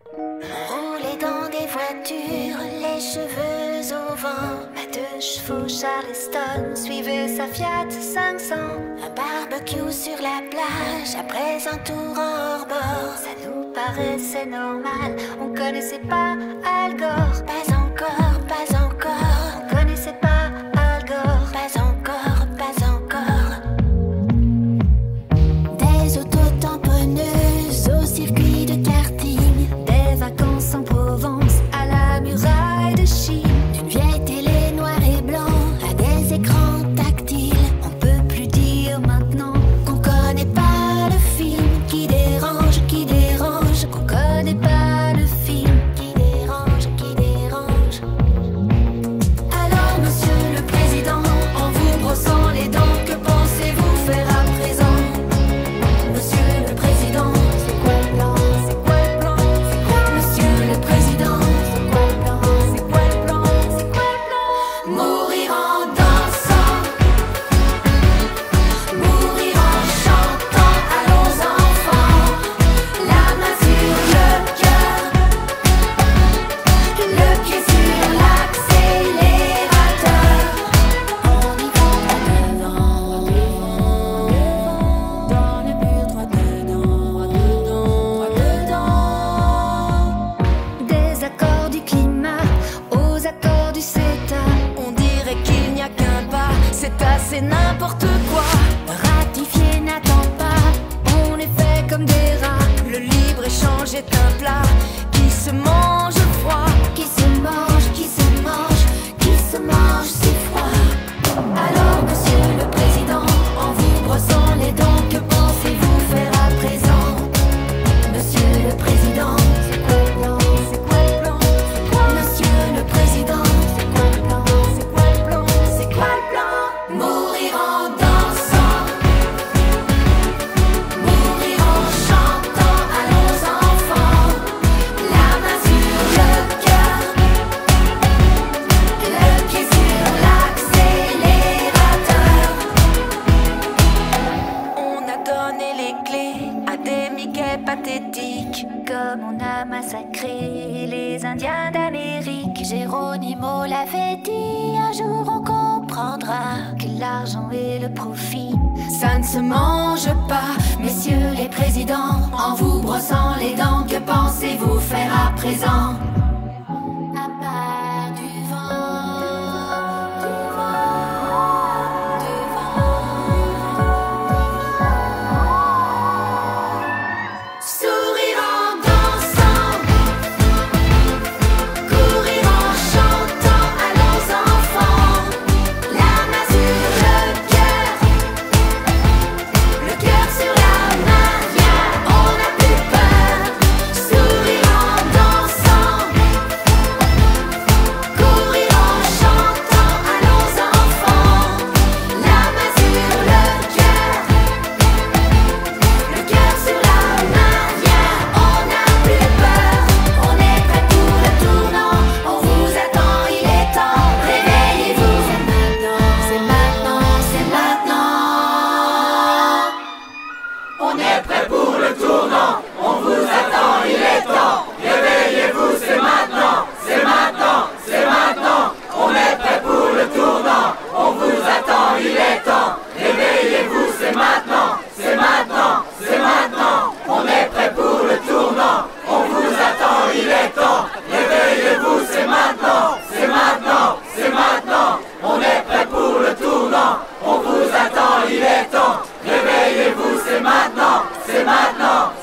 Rouler dans des voitures, les cheveux au vent. À 2 chevaux Charleston, suivez sa Fiat 500. Un barbecue sur la plage, après un tour en hors-bord. Ça nous paraissait normal, on connaissait pas Al Gore. Pas encore, pas encore. On connaissait pas Al Gore. Pas encore, pas encore. Des autos tamponneuses au circuit de karting. Des vacances en Provence à la muraille de Chine. D'une vieille télé noir et blanc à des écrans tactiles. On peut plus dire maintenant qu'on connaît pas le film qui dérange, qui dérange. Qu'on connaît pas le film qui dérange, qui dérange. Alors monsieur le président, en vous brossant les dents, que pensez-vous faire à présent? Monsieur le président, c'est quoi le plan? C'est quoi le plan? C'est quoi? Monsieur le président, c'est quoi le plan? C'est quoi le plan? C'est quoi le plan? Mourir en dansant, mourir en chantant. Allons enfants, la main sur le cœur, le pied sur l'accélérateur. On y va devant, dans le mur, droit dedans, droit dedans, droit dedans. Des accords du climat aux accords du CETA. On dirait qu'il n'y a qu'un pas, c'est assez n'importe quoi. Ratifier n'attend pas, on est fait comme des rats. Le libre-échange est un plat qui se mange froid. Qui se mange, qui se mange, qui se mange, c'est froid. Alors monsieur le président, en vous brossant les dents, que pensez-vous faire à présent? Monsieur le président, c'est quoi le plan? C'est quoi le plan? C'est quoi? Monsieur le président, c'est quoi le plan? C'est quoi le plan? C'est quoi le plan? Mourir en dansant, mourir en chantant. Allons enfants, la main sur le cœur, le pied sur l'accélérateur. On a donné les clés à des Mickey pathétiques. Comme on a massacré les Indiens d'Amérique. Geronimo l'avait dit, un jour on comprendra que l'argent et le profit, ça ne se mange pas. Messieurs les présidents, en vous brossant les dents, que pensez-vous faire à présent? À part du vent, du vent, du vent. Sourire en dansant, courir en chantant. Allons enfants, la main sur le cœur sur la main, viens, on n'a plus peur. Sourire en dansant, courir en chantant. Allons enfants, la main sur le cœur sur la main, viens, on n'a plus peur. On est prêt pour le tournant, on vous attend, il est temps. Réveillez-vous, c'est maintenant, c'est maintenant, c'est maintenant. On est prêt pour le tournant, on vous attend, il est temps. Réveillez-vous, c'est maintenant, c'est maintenant, c'est maintenant. On est prêt pour le tournant, on vous attend, il est temps. Réveillez-vous, c'est maintenant, c'est maintenant, c'est maintenant. On est prêt pour le tournant, on vous attend, il est temps. Réveillez-vous, c'est maintenant, c'est maintenant, c'est maintenant. On est prêt pour le tournant, on vous attend, il est temps. Réveillez-vous, c'est maintenant, c'est maintenant.